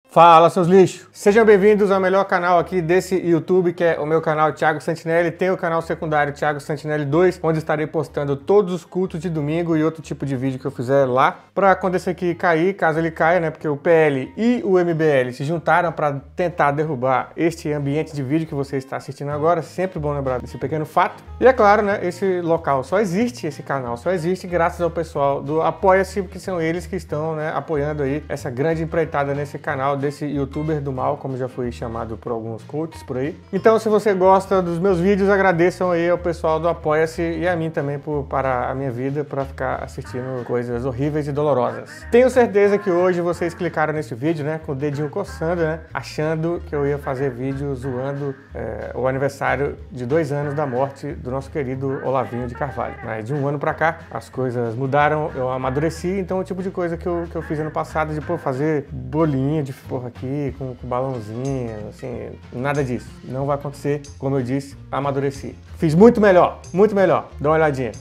Fala, seus lixos! Sejam bem-vindos ao melhor canal aqui desse YouTube, que é o meu canal Thiago Santinelli. Tem o canal secundário Thiago Santinelli 2, onde estarei postando todos os cultos de domingo e outro tipo de vídeo que eu fizer lá. Pra quando esse aqui cair, caso ele caia, né? Porque o PL e o MBL se juntaram para tentar derrubar este ambiente de vídeo que você está assistindo agora. Sempre bom lembrar desse pequeno fato. E é claro, né? Esse local só existe, esse canal só existe graças ao pessoal do Apoia-se, que são eles que estão, né, apoiando aí essa grande empreitada nesse canal desse youtuber do mal, como já foi chamado por alguns coaches por aí. Então, se você gosta dos meus vídeos, agradeçam aí ao pessoal do Apoia-se e a mim também por parar a minha vida para ficar assistindo coisas horríveis e dolorosas. Tenho certeza que hoje vocês clicaram nesse vídeo, né, com o dedinho coçando, né, achando que eu ia fazer vídeo zoando o aniversário de 2 anos da morte do nosso querido Olavinho de Carvalho. Mas de um ano pra cá, as coisas mudaram, eu amadureci, então o tipo de coisa que eu fiz ano passado, de fazer bolinha de porra aqui, com balãozinho, assim, nada disso. Não vai acontecer, como eu disse, amadureci. Fiz muito melhor, dá uma olhadinha.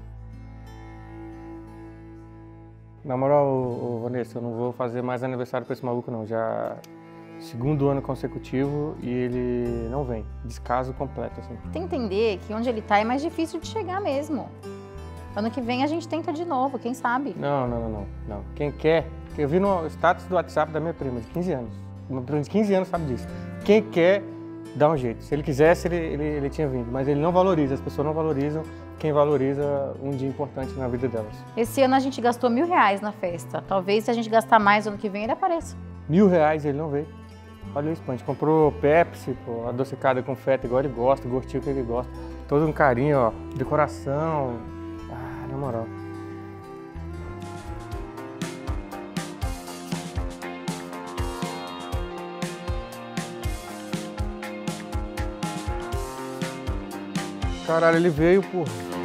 Na moral, Vanessa, eu não vou fazer mais aniversário pra esse maluco não, já... Segundo ano consecutivo e ele não vem. Descaso completo, assim. Tem que entender que onde ele tá é mais difícil de chegar mesmo. Ano que vem a gente tenta de novo, quem sabe? Não. Quem quer... Eu vi no status do WhatsApp da minha prima, de 15 anos. Uma prima de 15 anos sabe disso. Quem quer, dá um jeito. Se ele quisesse, ele tinha vindo. Mas ele não valoriza, as pessoas não valorizam quem valoriza um dia importante na vida delas. Esse ano a gente gastou R$1.000 na festa. Talvez se a gente gastar mais ano que vem, ele apareça. R$1.000 ele não veio. Olha isso, pô. A gente comprou Pepsi, pô, adocicada com feta, igual ele gosta, o gostinho que ele gosta. Todo um carinho, ó, decoração. Ah, na moral. Caralho, ele veio, porra.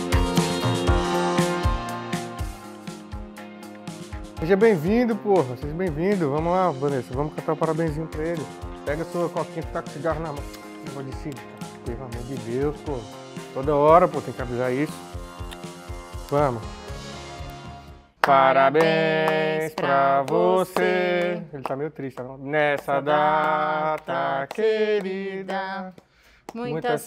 Seja bem-vindo, porra. Seja bem-vindo. Vamos lá, Vanessa. Vamos cantar um parabenzinho pra ele. Pega a sua coquinha que tá com cigarro na mão. Não vou decidir, cara. Pelo amor de Deus, pô. Toda hora, pô, tem que avisar isso. Vamos. Parabéns pra você. Ele tá meio triste, tá? Nessa data querida. Muitas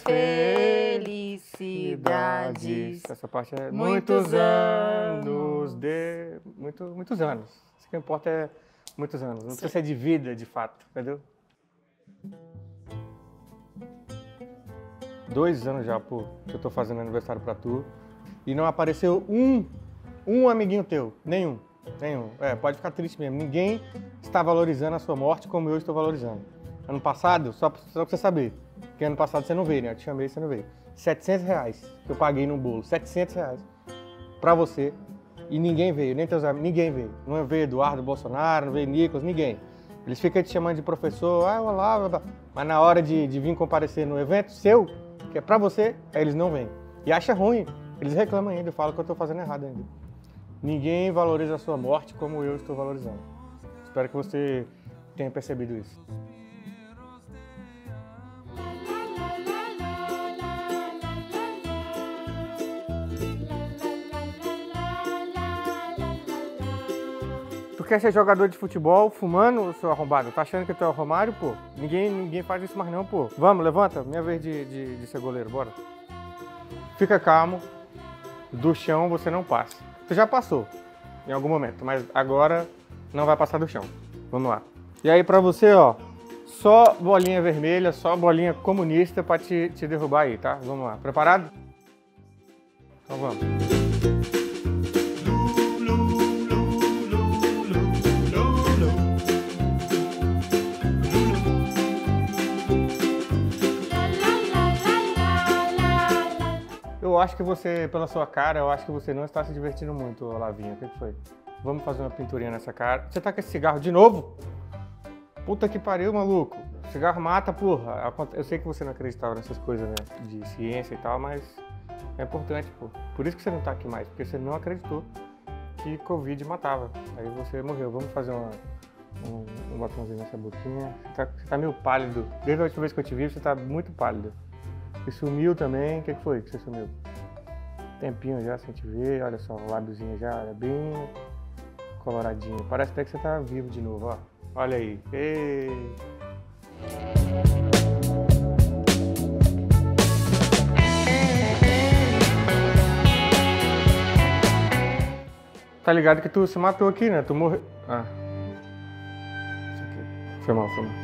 felicidades. Essa parte é Muitos anos de... Muitos anos. Isso que importa é muitos anos. Não precisa ser de vida, de fato, entendeu? 2 anos já, pô, que eu tô fazendo aniversário pra tu. E não apareceu um amiguinho teu. Nenhum. Pode ficar triste mesmo. Ninguém está valorizando a sua morte como eu estou valorizando. Ano passado, só pra você saber, porque ano passado você não veio, né? Eu te chamei e você não veio. R$700 que eu paguei no bolo, R$700 pra você, e ninguém veio, nem teus amigos, ninguém veio. Não veio Eduardo Bolsonaro, não veio Nicolas, ninguém. Eles ficam te chamando de professor, olá, blá, blá. Mas na hora de vir comparecer no evento seu, que é pra você, aí eles não vêm. E acha ruim, eles reclamam ainda, falam que eu tô fazendo errado ainda. Ninguém valoriza a sua morte como eu estou valorizando. Espero que você tenha percebido isso. Tu quer ser jogador de futebol fumando, seu arrombado? Tá achando que tu é o Romário, pô? Ninguém faz isso mais não, pô. Vamos, levanta. Minha vez de ser goleiro, bora. Fica calmo. Do chão você não passa. Tu já passou em algum momento, mas agora não vai passar do chão. Vamos lá. E aí pra você, ó, só bolinha vermelha, só bolinha comunista pra te derrubar aí, tá? Vamos lá. Preparado? Então vamos. Eu acho que você, pela sua cara, eu acho que você não está se divertindo muito, Olavinho. O que foi? Vamos fazer uma pinturinha nessa cara. Você tá com esse cigarro de novo? Puta que pariu, maluco. Cigarro mata, porra. Eu sei que você não acreditava nessas coisas, né, de ciência e tal, mas é importante, pô. Por isso que você não tá aqui mais, porque você não acreditou que Covid matava. Aí você morreu. Vamos fazer um batomzinho nessa boquinha. Você tá meio pálido. Desde a última vez que eu te vi, você tá muito pálido. Você sumiu também. O que foi que você sumiu? Tempinho já sem te ver. Olha só, o lábiozinho já é bem coloradinho. Parece até que você tá vivo de novo, ó. Olha aí. Ei. Tá ligado que tu se matou aqui, né? Tu morreu. Ah. Isso aqui. Foi mal, foi mal.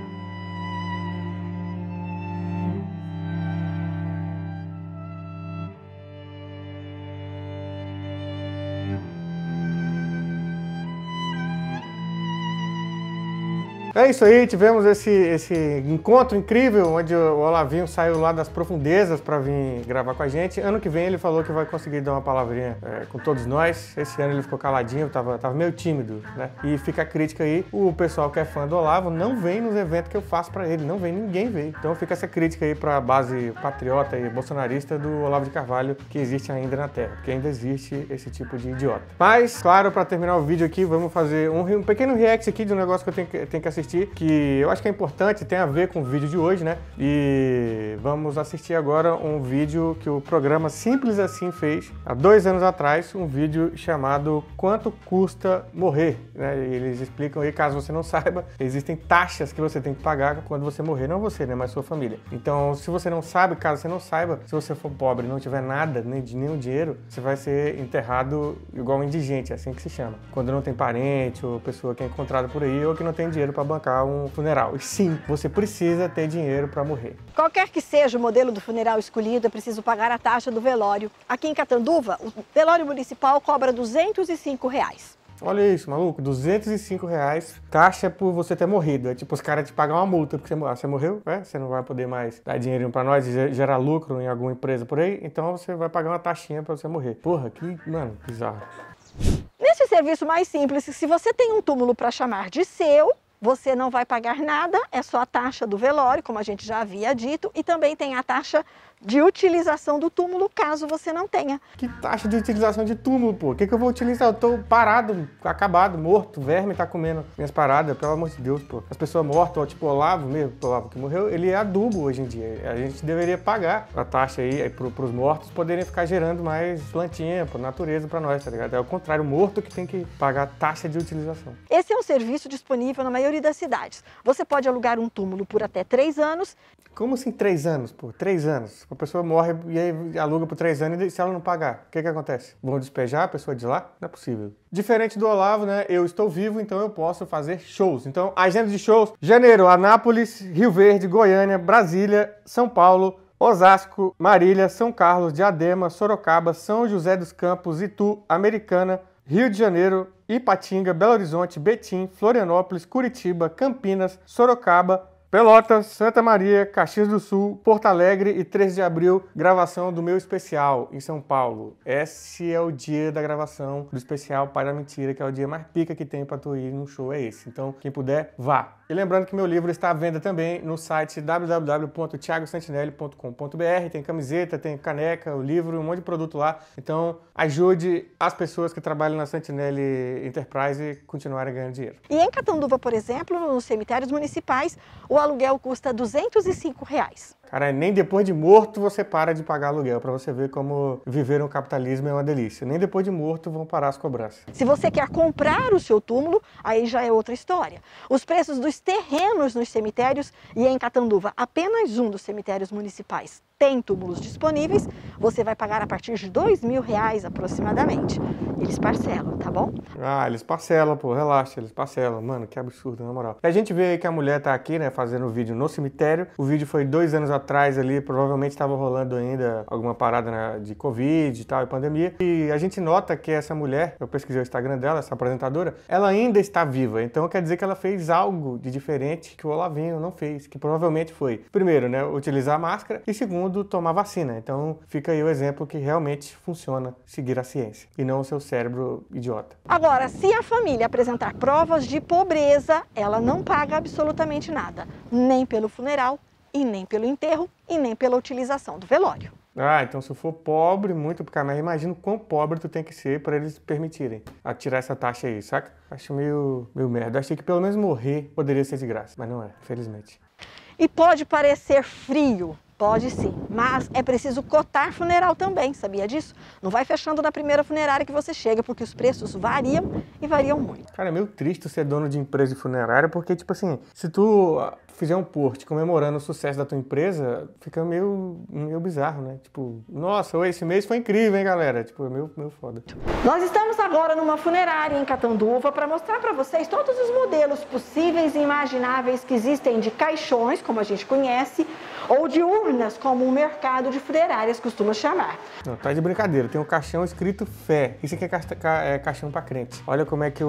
É isso aí, tivemos esse encontro incrível, onde o Olavinho saiu lá das profundezas para vir gravar com a gente. Ano que vem ele falou que vai conseguir dar uma palavrinha com todos nós. Esse ano ele ficou caladinho, tava meio tímido, né? E fica a crítica aí, o pessoal que é fã do Olavo não vem nos eventos que eu faço para ele, não vem, ninguém vem. Então fica essa crítica aí para a base patriota e bolsonarista do Olavo de Carvalho, que existe ainda na Terra, porque ainda existe esse tipo de idiota. Mas, claro, para terminar o vídeo aqui, vamos fazer um pequeno react aqui de um negócio que eu tenho que assistir, que eu acho que é importante, tem a ver com o vídeo de hoje, né? E vamos assistir agora um vídeo que o programa Simples Assim fez há 2 anos atrás, um vídeo chamado Quanto Custa Morrer, né? E eles explicam aí, caso você não saiba, existem taxas que você tem que pagar quando você morrer, não você, né? Mas sua família. Então, se você não sabe, caso você não saiba, se você for pobre e não tiver nada, nenhum dinheiro, você vai ser enterrado igual um indigente, é assim que se chama. Quando não tem parente ou pessoa que é encontrada por aí ou que não tem dinheiro para bancar um funeral. E sim, você precisa ter dinheiro para morrer. Qualquer que seja o modelo do funeral escolhido, é preciso pagar a taxa do velório. Aqui em Catanduva, o velório municipal cobra R$ 205. Olha isso, maluco, R$205 taxa por você ter morrido. É tipo os caras te pagam uma multa porque você morreu, você não vai poder mais dar dinheirinho pra nós e gerar lucro em alguma empresa por aí, então você vai pagar uma taxinha pra você morrer. Porra, que, mano, bizarro. Nesse serviço mais simples, se você tem um túmulo para chamar de seu, você não vai pagar nada, é só a taxa do velório, como a gente já havia dito, e também tem a taxa de utilização do túmulo, caso você não tenha. Que taxa de utilização de túmulo, pô? O que eu vou utilizar? Eu tô parado, acabado, morto, o verme tá comendo minhas paradas, pelo amor de Deus, pô. As pessoas mortas, tipo o Olavo mesmo, o Olavo que morreu, ele é adubo hoje em dia. A gente deveria pagar a taxa aí pros mortos poderem ficar gerando mais plantinha, natureza pra nós, tá ligado? É o contrário, o morto que tem que pagar taxa de utilização. Esse é um serviço disponível na maioria das cidades. Você pode alugar um túmulo por até 3 anos. Como assim 3 anos, pô? 3 anos. A pessoa morre e aí aluga por 3 anos e se ela não pagar, o que acontece? Vão despejar a pessoa de lá? Não é possível. Diferente do Olavo, né? Eu estou vivo, então eu posso fazer shows. Então, agenda de shows: janeiro, Anápolis, Rio Verde, Goiânia, Brasília, São Paulo, Osasco, Marília, São Carlos, Diadema, Sorocaba, São José dos Campos, Itu, Americana, Rio de Janeiro, Ipatinga, Belo Horizonte, Betim, Florianópolis, Curitiba, Campinas, Sorocaba, Pelotas, Santa Maria, Caxias do Sul, Porto Alegre e 13 de abril, gravação do meu especial em São Paulo. Esse é o dia da gravação do especial Pai da Mentira, que é o dia mais pica que tem pra tu ir num show, é esse. Então, quem puder, vá. E lembrando que meu livro está à venda também no site www.thiagosantinelli.com.br. Tem camiseta, tem caneca, o livro, um monte de produto lá. Então, ajude as pessoas que trabalham na Santinelli Enterprise a continuarem ganhando dinheiro. E em Catanduva, por exemplo, nos cemitérios municipais, o aluguel custa R$ 205. Cara, nem depois de morto você para de pagar aluguel, para você ver como viver um capitalismo é uma delícia. Nem depois de morto vão parar as cobranças. Se você quer comprar o seu túmulo, aí já é outra história. Os preços dos terrenos nos cemitérios, e em Catanduva apenas um dos cemitérios municipais tem túmulos disponíveis, você vai pagar a partir de R$ 2.000 aproximadamente. Eles parcelam, tá bom? Ah, eles parcelam, pô, relaxa, eles parcelam. Mano, que absurdo, na moral. E a gente vê aí que a mulher tá aqui, né, fazendo o vídeo no cemitério. O vídeo foi 2 anos atrás ali, provavelmente estava rolando ainda alguma parada, né, de Covid e tal, e pandemia. E a gente nota que essa mulher, eu pesquisei o Instagram dela, essa apresentadora, ela ainda está viva. Então quer dizer que ela fez algo de diferente que o Olavinho não fez, que provavelmente foi, primeiro, né, utilizar máscara e segundo, tomar vacina. Então fica aí o exemplo que realmente funciona seguir a ciência e não o seu cérebro idiota. Agora, se a família apresentar provas de pobreza, ela não paga absolutamente nada, nem pelo funeral, e nem pelo enterro, e nem pela utilização do velório. Ah, então se eu for pobre, muito, porque mas imagina o quão pobre tu tem que ser para eles permitirem tirar essa taxa aí, saca? Acho meio merda. Achei que pelo menos morrer poderia ser de graça, mas não é, infelizmente. E pode parecer frio, Pode sim, mas é preciso cotar funeral também, sabia disso? Não vai fechando na primeira funerária que você chega, porque os preços variam e variam muito. Cara, é meio triste ser dono de empresa de funerária, porque, tipo assim, se tu fizer um post comemorando o sucesso da tua empresa, fica meio bizarro, né? Tipo, nossa, esse mês foi incrível, hein, galera? Tipo, é meio foda. Nós estamos agora numa funerária em Catanduva para mostrar para vocês todos os modelos possíveis e imagináveis que existem de caixões, como a gente conhece, ou de urnas, como o mercado de funerárias costuma chamar. Não, tá de brincadeira. Tem um caixão escrito fé. Isso aqui é caixão para crente. Olha como é que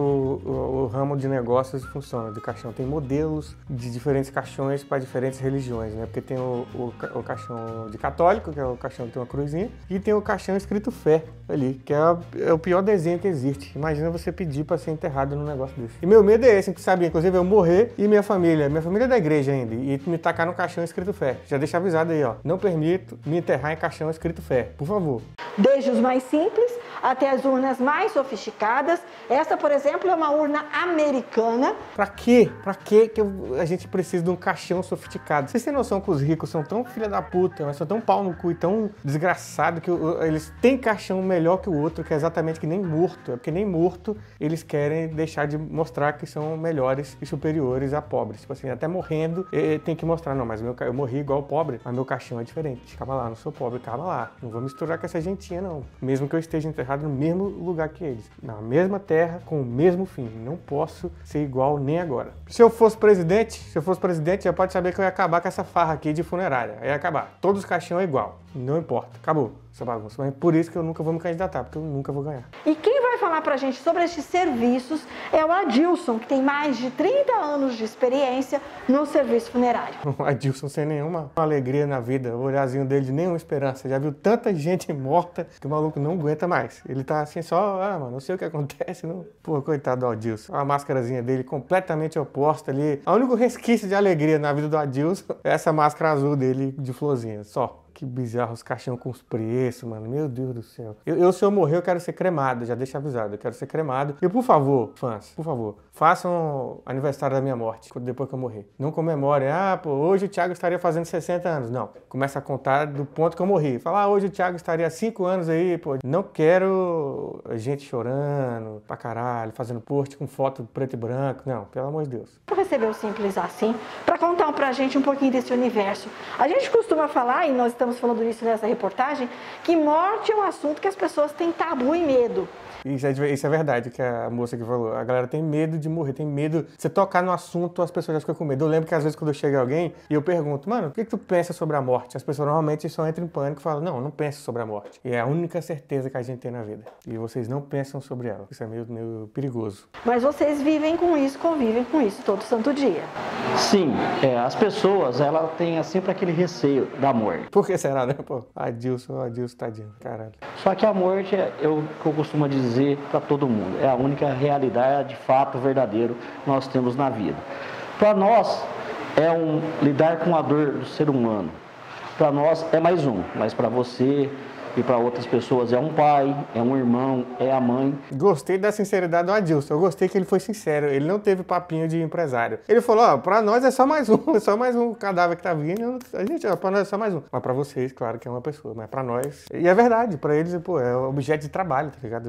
o ramo de negócios funciona de caixão. Tem modelos de diferentes caixões para diferentes religiões, né? Porque tem o caixão de católico, que é o caixão que tem uma cruzinha, e tem o caixão escrito fé ali, que é o pior desenho que existe. Imagina você pedir para ser enterrado num negócio desse. E meu medo é esse, que sabe, inclusive eu morrer e minha família é da igreja ainda, e me tacar no caixão escrito fé. Já deixa avisado aí, ó. Não permito me enterrar em caixão escrito fé, por favor. Desde os mais simples até as urnas mais sofisticadas. Essa, por exemplo, é uma urna americana. Pra quê? Pra quê que a gente precisa de um caixão sofisticado? Vocês têm noção que os ricos são tão filha da puta, mas são tão pau no cu e tão desgraçados que eles têm caixão melhor que o outro, que é exatamente que nem morto. É porque nem morto eles querem deixar de mostrar que são melhores e superiores a pobres. Tipo assim, até morrendo tem que mostrar. Não, mas eu morri igual pobre, mas meu caixão é diferente. Calma lá, não sou pobre, calma lá. Não vou misturar com essa gentinha, não. Mesmo que eu esteja enterrado no mesmo lugar que eles. Na mesma terra, com o mesmo fim. Não posso ser igual nem agora. Se eu fosse presidente, já pode saber que eu ia acabar com essa farra aqui de funerária. Ia acabar. Todos os caixões é igual. Não importa. Acabou essa bagunça. Mas por isso que eu nunca vou me candidatar, porque eu nunca vou ganhar. E quem vai falar pra gente sobre estes serviços é o Adilson, que tem mais de 30 anos de experiência no serviço funerário. O Adilson sem nenhuma alegria na vida, o olhazinho dele de nenhuma esperança. Já viu tanta gente morta que o maluco não aguenta mais. Ele tá assim só, mano, não sei o que acontece. Não. Pô, coitado do Adilson. A máscarazinha dele completamente oposta ali. O único resquício de alegria na vida do Adilson é essa máscara azul dele de florzinha, só. Que bizarro os caixão com os preços, mano. Meu Deus do céu. Se eu morrer, eu quero ser cremado. Já deixa avisado. Eu quero ser cremado. E por favor, fãs, por favor, façam aniversário da minha morte depois que eu morrer. Não comemorem. Hoje o Thiago estaria fazendo 60 anos. Não. Começa a contar do ponto que eu morri. Fala, hoje o Thiago estaria 5 anos aí, pô. Não quero gente chorando pra caralho, fazendo post com foto preto e branco. Não, pelo amor de Deus. Eu recebi o Simples Assim pra contar pra gente um pouquinho desse universo. A gente costuma falar, e nós estamos falando isso nessa reportagem, que morte é um assunto que as pessoas têm tabu e medo. Isso é verdade, que a moça que falou. A galera tem medo de morrer, tem medo de você tocar no assunto, as pessoas já ficam com medo. Eu lembro que às vezes quando eu chego alguém e eu pergunto, mano, o que tu pensa sobre a morte? As pessoas normalmente só entram em pânico e falam, não penso sobre a morte. E é a única certeza que a gente tem na vida. E vocês não pensam sobre ela. Isso é meio perigoso. Mas vocês vivem com isso, convivem com isso todo santo dia. Sim, as pessoas, elas têm sempre aquele receio da morte. Por que será, né, pô? Adilson, tadinho, caralho. Só que a morte é o que eu costumo dizer para todo mundo. É a única realidade, de fato, verdadeiro que nós temos na vida. Para nós, lidar com a dor do ser humano. Para nós é mais um, mas para você e para outras pessoas é um pai, é um irmão, é a mãe. Gostei da sinceridade do Adilson, eu gostei que ele foi sincero, ele não teve papinho de empresário. Ele falou, pra nós é só mais um cadáver que tá vindo, pra nós é só mais um. Mas pra vocês, claro que é uma pessoa, mas pra nós... E é verdade, pra eles, pô, é objeto de trabalho, tá ligado?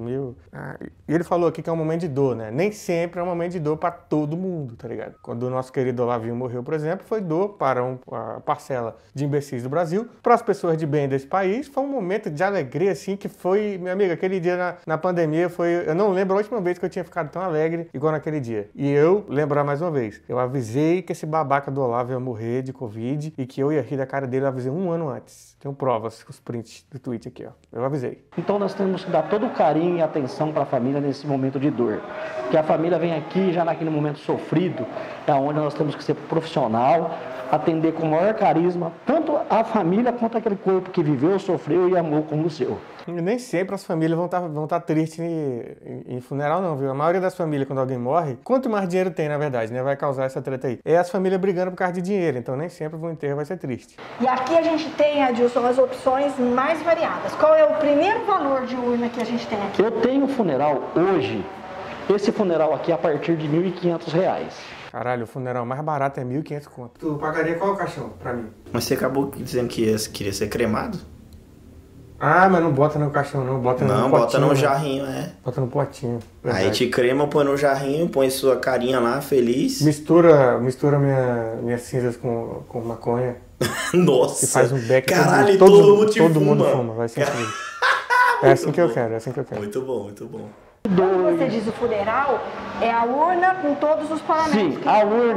E ele falou aqui que é um momento de dor, né? Nem sempre é um momento de dor pra todo mundo, tá ligado? Quando o nosso querido Olavinho morreu, por exemplo, foi dor para a parcela de imbecis do Brasil. Para as pessoas de bem desse país, foi um momento de alegria, assim, que foi, minha amiga, aquele dia na pandemia eu não lembro a última vez que eu tinha ficado tão alegre igual naquele dia. E eu, lembrar mais uma vez, eu avisei que esse babaca do Olavo ia morrer de Covid e que eu ia rir da cara dele, eu avisei 1 ano antes. Tenho provas, os prints do tweet aqui, ó. Eu avisei. Então nós temos que dar todo o carinho e atenção para a família nesse momento de dor. Porque a família vem aqui já naquele momento sofrido, é onde nós temos que ser profissional, atender com o maior carisma, tanto a família quanto aquele corpo que viveu, sofreu e amou como o seu. E nem sempre as famílias vão estar tristes em funeral, não, viu? A maioria das famílias, quando alguém morre, quanto mais dinheiro tem, na verdade, né? Vai causar essa treta aí. É as famílias brigando por causa de dinheiro, então nem sempre o enterro vai ser triste. E aqui a gente tem, Adilson, as opções mais variadas. Qual é o primeiro valor de urna que a gente tem aqui? Eu tenho funeral hoje, esse funeral aqui a partir de R$ 1.500. Caralho, o funeral mais barato é 1.500 conto. Tu pagaria qual caixão pra mim? Mas você acabou dizendo que queria ser cremado? Ah, mas não bota no caixão não, bota no potinho. Não, bota no né? jarrinho, Bota no potinho. Aí Verdade. te crema, põe no jarrinho, põe sua carinha lá, feliz. Mistura minhas cinzas com maconha Nossa. e faz um beck. Caralho, todo mundo fuma, vai ser incrível. É assim que eu quero, é assim que eu quero. Muito bom, muito bom. Quando você diz o funeral, é a urna com todos os paramentos. Sim,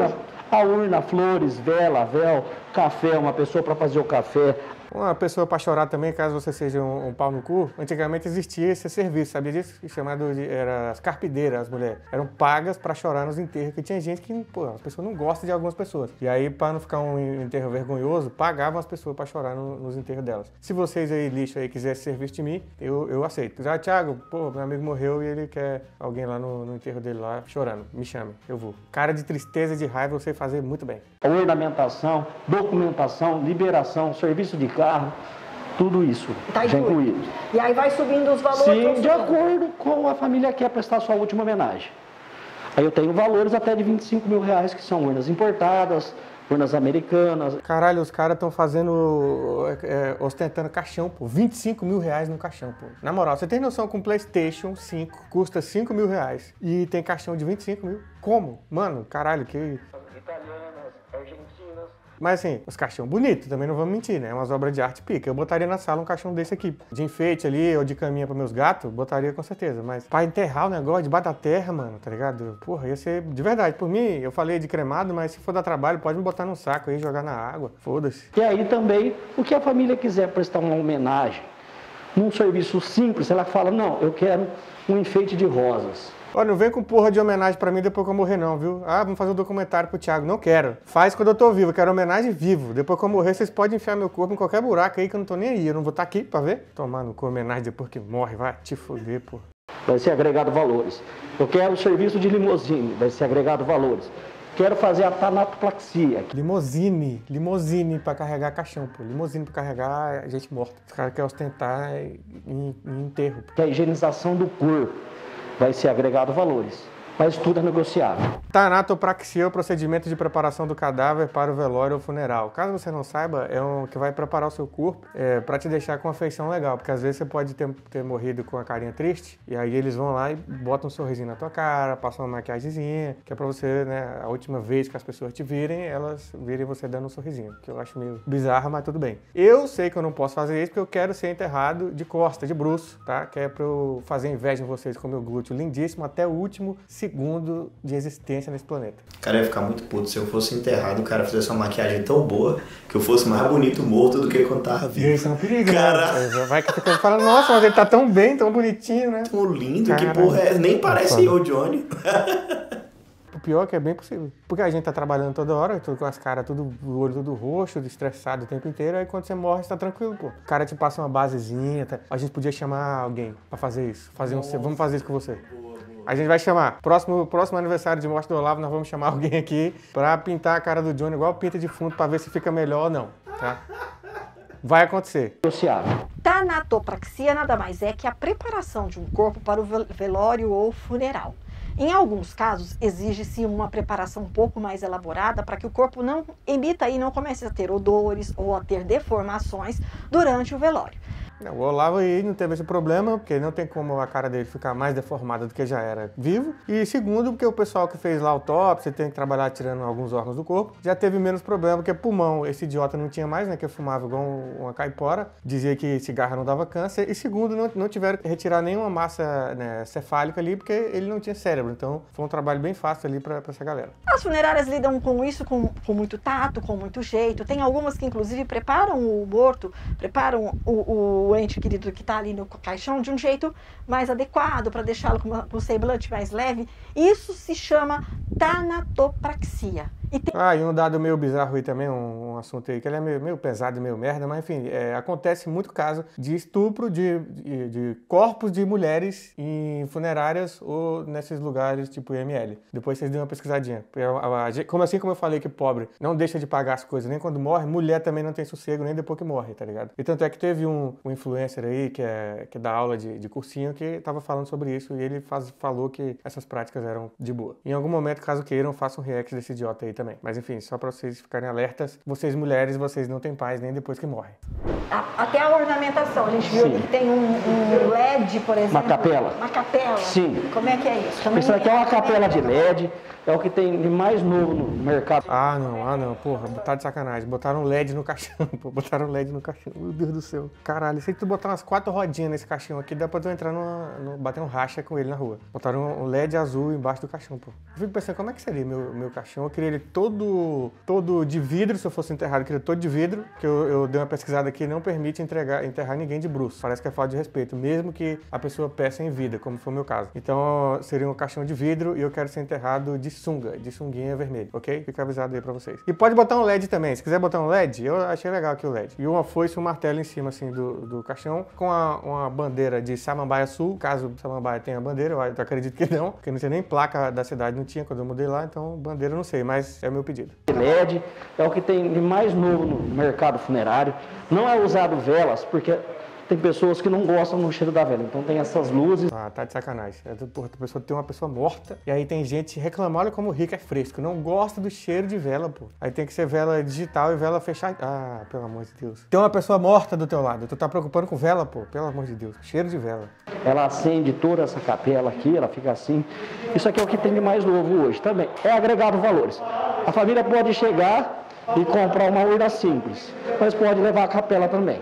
a urna, flores, vela, véu, café, uma pessoa para fazer o café. Uma pessoa pra chorar também, caso você seja um pau no cu, antigamente existia esse serviço, sabia disso? Chamado era as carpideiras, as mulheres. Eram pagas pra chorar nos enterros, que tinha gente que, pô, as pessoas não gostam de algumas pessoas. E aí, pra não ficar um enterro vergonhoso, pagavam as pessoas pra chorar nos enterros delas. Se vocês aí, lixo aí, quiserem serviço de mim, eu aceito. Já, Thiago, pô, meu amigo morreu e ele quer alguém lá no enterro dele lá chorando. Me chame, eu vou. Cara de tristeza e de raiva, eu sei fazer muito bem. Ornamentação, documentação, liberação, serviço de carro, tudo isso Tá já incluído. incluído. E aí vai subindo os valores. Sim, de acordo com a família que quer prestar sua última homenagem. Aí eu tenho valores até de R$25 mil, que são urnas importadas, urnas americanas. Caralho, os caras estão fazendo, ostentando caixão, pô. R$25 mil no caixão, pô. Na moral, você tem noção que um PlayStation 5 custa R$5 mil e tem caixão de 25 mil? Como? Mano, caralho, que... Italianas, argentinas. Mas assim, os caixão bonitos, também não vamos mentir, né? Umas obras de arte pica. Eu botaria na sala um caixão desse aqui. De enfeite ali, ou de caminha para meus gatos, botaria com certeza. Mas pra enterrar o negócio debaixo da terra, mano, tá ligado? Porra, ia ser de verdade. Por mim, eu falei de cremado, mas se for dar trabalho, pode me botar num saco aí, jogar na água. Foda-se. E aí também, o que a família quiser prestar uma homenagem, num serviço simples, ela fala, não, eu quero um enfeite de rosas. Olha, não vem com porra de homenagem pra mim depois que eu morrer não, viu? Ah, vamos fazer um documentário pro Thiago. Não quero. Faz quando eu tô vivo, eu quero homenagem vivo. Depois que eu morrer, vocês podem enfiar meu corpo em qualquer buraco aí que eu não tô nem aí. Eu não vou estar aqui pra ver. Tomar no cu homenagem depois que morre, vai te foder, pô. Vai ser agregado valores. Eu quero o serviço de limousine, vai ser agregado valores. Quero fazer a tanatoplaxia. Limousine pra carregar caixão, pô. Limousine pra carregar gente morta. Os caras querem ostentar em enterro. Que é a higienização do corpo. Vai ser agregado valores, mas tudo é negociável. Tanatopraxia é o procedimento de preparação do cadáver para o velório ou funeral. Caso você não saiba, é um que vai preparar o seu corpo para te deixar com uma feição legal, porque às vezes você pode ter morrido com a carinha triste, e aí eles vão lá e botam um sorrisinho na tua cara, passam uma maquiagemzinha, que é pra você, né, a última vez que as pessoas te virem, elas virem você dando um sorrisinho, que eu acho meio bizarro, mas tudo bem. Eu sei que eu não posso fazer isso porque eu quero ser enterrado de costa, de bruço, tá? Que é pra eu fazer inveja em vocês com o meu glúteo lindíssimo até o último segundo de existência nesse planeta. Cara, eu ia ficar muito puto se eu fosse enterrado, o cara fizesse uma maquiagem tão boa que eu fosse mais bonito morto do que quando tava vivo. E isso é um perigo, Cara. né? Vai que fica falando, nossa, mas ele tá tão bem, tão bonitinho, né? Tão lindo, Caralho. que porra é? Nem parece eu, Johnny. O pior é que é bem possível. Porque a gente tá trabalhando toda hora, tudo com as caras, tudo, o olho tudo roxo, estressado o tempo inteiro, aí quando você morre, você tá tranquilo, pô. O cara te passa uma basezinha, tá? A gente podia chamar alguém pra fazer isso. Vamos fazer isso com você. A gente vai chamar. Próximo aniversário de morte do Olavo, nós vamos chamar alguém aqui pra pintar a cara do Johnny igual pinta de fundo pra ver se fica melhor ou não, tá? Vai acontecer. Negociável. Tanatopraxia nada mais é que a preparação de um corpo para o velório ou funeral. Em alguns casos, exige-se uma preparação um pouco mais elaborada para que o corpo não emita e não comece a ter odores ou a ter deformações durante o velório. O Olavo aí não teve esse problema, porque não tem como a cara dele ficar mais deformada do que já era vivo. E segundo, porque o pessoal que fez lá a autópsia, tem que trabalhar tirando alguns órgãos do corpo, já teve menos problema, porque pulmão esse idiota não tinha mais, né, que fumava igual uma caipora, dizia que cigarro não dava câncer. E segundo, não tiveram que retirar nenhuma massa, né, cefálica ali, porque ele não tinha cérebro. Então foi um trabalho bem fácil ali para essa galera. As funerárias lidam com isso com muito tato, com muito jeito. Tem algumas que inclusive preparam o morto, preparam o ente querido que está ali no caixão de um jeito mais adequado para deixá-lo com um semblante mais leve. Isso se chama tanatopraxia. E um dado meio bizarro aí também, um assunto aí que ele é meio pesado, meio merda, mas enfim, acontece muito caso de estupro de corpos de mulheres em funerárias ou nesses lugares tipo IML. Depois vocês dêem uma pesquisadinha. Assim como eu falei que pobre não deixa de pagar as coisas nem quando morre, mulher também não tem sossego nem depois que morre, tá ligado? E tanto é que teve um influencer aí que dá aula de cursinho que estava falando sobre isso e ele falou que essas práticas eram de boa. Em algum momento, caso queiram, façam um react desse idiota aí também. Mas enfim, só para vocês ficarem alertas, vocês mulheres, vocês não têm paz nem depois que morrem. Até a ornamentação, a gente viu ali que tem um LED, por exemplo. Uma capela. Uma capela? Sim. Como é que é isso? Também isso aqui é uma capela de LED, é o que tem de mais novo no mercado. Ah não, porra, botaram de sacanagem. Botaram LED no caixão, pô, botaram LED no caixão, meu Deus do céu. Caralho, se tu botar umas 4 rodinhas nesse caixão aqui, dá pra tu entrar bater um racha com ele na rua. Botaram um LED azul embaixo do caixão, pô. Eu fico pensando, como é que seria meu caixão? Eu queria ele todo de vidro, se eu fosse enterrado, eu queria todo de vidro, que eu dei uma pesquisada aqui, não permite enterrar ninguém de bruço. Parece que é falta de respeito, mesmo que a pessoa peça em vida, como foi o meu caso. Então, seria um caixão de vidro e eu quero ser enterrado de sunguinha vermelha, ok? Fica avisado aí pra vocês. E pode botar um LED também, se quiser botar um LED, eu achei legal aqui o LED. E uma foice e um martelo em cima, assim, do caixão, com uma bandeira de Samambaia Sul, caso Samambaia tenha bandeira, eu acredito que não, porque não tinha nem placa da cidade, não tinha quando eu mudei lá, então bandeira eu não sei, mas é o meu pedido. LED é o que tem de mais novo no mercado funerário, não é usado velas, porque tem pessoas que não gostam do cheiro da vela, então tem essas luzes. Ah, tá de sacanagem. Porra, a pessoa tem uma pessoa morta e aí tem gente reclamando, olha como o rico é fresco, não gosta do cheiro de vela, pô. Aí tem que ser vela digital e vela fechada. Ah, pelo amor de Deus. Tem uma pessoa morta do teu lado, tu tá preocupando com vela, pô, pelo amor de Deus. Cheiro de vela. Ela acende toda essa capela aqui, ela fica assim. Isso aqui é o que tem de mais novo hoje também. É agregado valores. A família pode chegar e comprar uma urna simples, mas pode levar a capela também.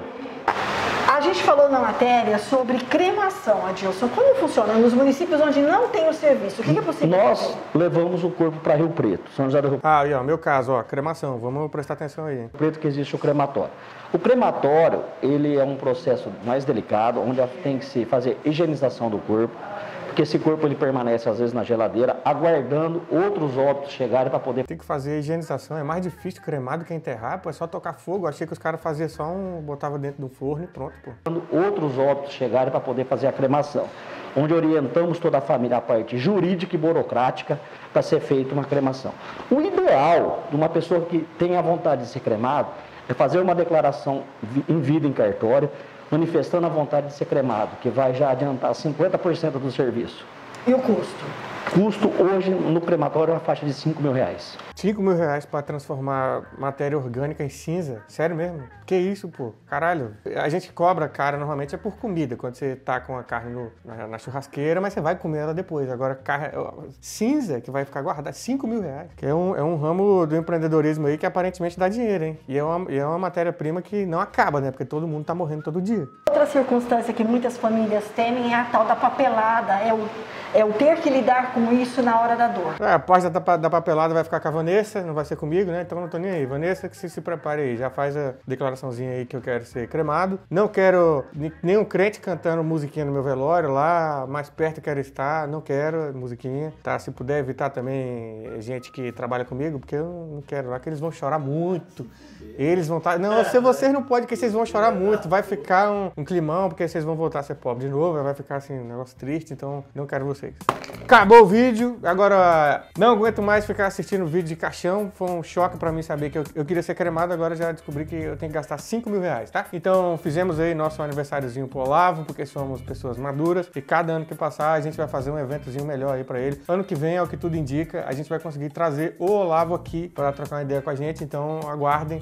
A gente falou na matéria sobre cremação, Adilson. Como funciona nos municípios onde não tem o serviço? O que é possível? Nós levamos o corpo para Rio Preto, São José do Rio Preto. Ah, e ó, meu caso, ó, cremação. Vamos prestar atenção aí. Rio Preto que existe o crematório. O crematório, ele é um processo mais delicado, onde tem que se fazer higienização do corpo, porque esse corpo ele permanece às vezes na geladeira, aguardando outros óbitos chegarem para poder... Tem que fazer higienização, é mais difícil cremar do que enterrar, pô, é só tocar fogo. Eu achei que os caras faziam só botava dentro do forno e pronto, pô. Outros óbitos chegarem para poder fazer a cremação, onde orientamos toda a família a parte jurídica e burocrática para ser feita uma cremação. O ideal de uma pessoa que tenha vontade de ser cremado é fazer uma declaração em vida em cartório, manifestando a vontade de ser cremado, que vai já adiantar 50% do serviço. E o custo? Custo hoje no crematório é uma faixa de R$5.000. R$5.000 para transformar matéria orgânica em cinza? Sério mesmo? Que isso, pô? Caralho. A gente cobra cara normalmente é por comida, quando você tá com a carne na churrasqueira, mas você vai comer ela depois. Agora, carne cinza que vai ficar guardada, R$5.000. Que é um ramo do empreendedorismo aí que aparentemente dá dinheiro, hein? E é uma matéria-prima que não acaba, né? Porque todo mundo tá morrendo todo dia. Outra circunstância que muitas famílias temem é a tal da papelada, é o ter que lidar com isso na hora da dor. A parte da papelada vai ficar com a Vanessa, não vai ser comigo, né? Então não tô nem aí. Vanessa, que se prepare aí, já faz a declaraçãozinha aí que eu quero ser cremado. Não quero nenhum crente cantando musiquinha no meu velório lá, mais perto quero estar, não quero musiquinha, tá? Se puder evitar também gente que trabalha comigo, porque eu não quero lá, que eles vão chorar muito. Eles vão estar... Não, se vocês não podem, porque vocês vão chorar muito, vai ficar um climão, porque vocês vão voltar a ser pobre de novo, vai ficar assim, um negócio triste, então não quero vocês. Acabou o vídeo, agora não aguento mais ficar assistindo vídeo de caixão, foi um choque pra mim saber que eu queria ser cremado, agora já descobri que eu tenho que gastar R$5.000, tá? Então fizemos aí nosso aniversáriozinho pro Olavo, porque somos pessoas maduras, e cada ano que passar a gente vai fazer um eventozinho melhor aí pra ele. Ano que vem, é o que tudo indica, a gente vai conseguir trazer o Olavo aqui pra trocar uma ideia com a gente, então aguardem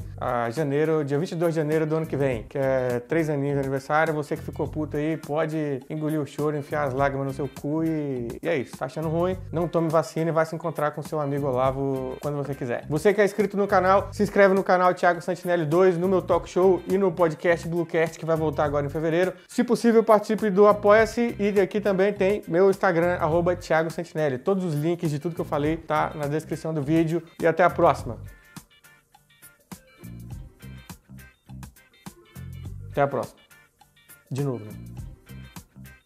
dia 22 de janeiro do ano que vem, que é 3 aninhos de aniversário. Você que ficou puto aí, pode engolir o choro, enfiar as lágrimas no seu cu e é isso. Tá achando ruim? Não tome vacina e vai se encontrar com seu amigo Olavo quando você quiser. Você que é inscrito no canal, se inscreve no canal Thiago Santinelli 2, no meu talk show e no podcast Bluecast, que vai voltar agora em fevereiro. Se possível, participe do Apoia-se e aqui também tem meu Instagram, @Thiago Santinelli. Todos os links de tudo que eu falei tá na descrição do vídeo e até a próxima. Até a próxima. De novo, né?